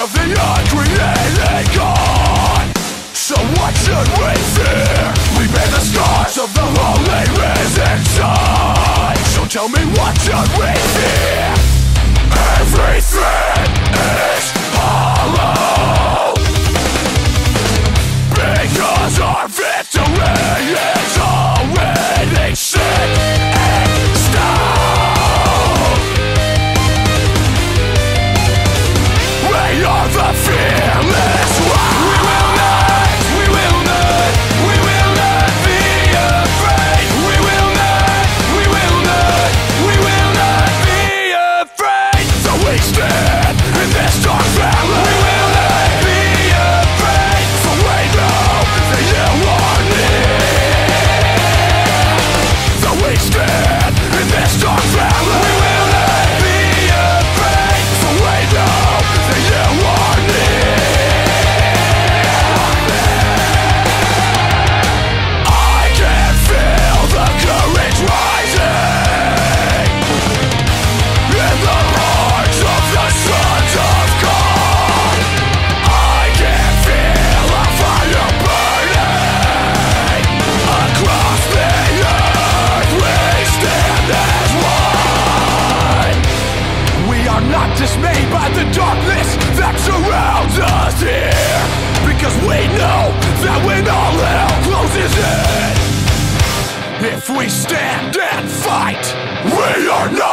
of the uncreated God. So what should we fear? We bear the scars of the holy risen sun. So tell me, what should we fear? Everything is hollow, because our victory is already set in stone. We are the fearless ones. We will not be afraid. We will not be afraid. So we stand in this dark valley. We will not be afraid. For we know that you are near. So we stand in this dark valley. We will not be afraid. For we know that you are near. I can feel the courage rising in the hearts of the sons of God. I can feel a fire burning across the earth. We stand as one. We are not dismayed by the darkness that surrounds us here, because we know that when all hell closes in, if we stand and fight, we are not